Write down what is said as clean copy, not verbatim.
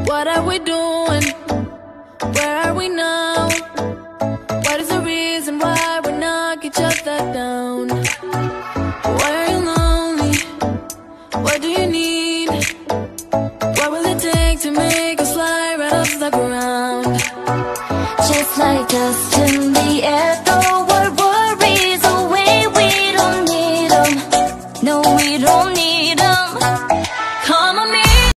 What are we doing? Where are we now? What is the reason why we knock each other down? Why are you lonely? What do you need? What will it take to make us fly right off the ground? Just like us.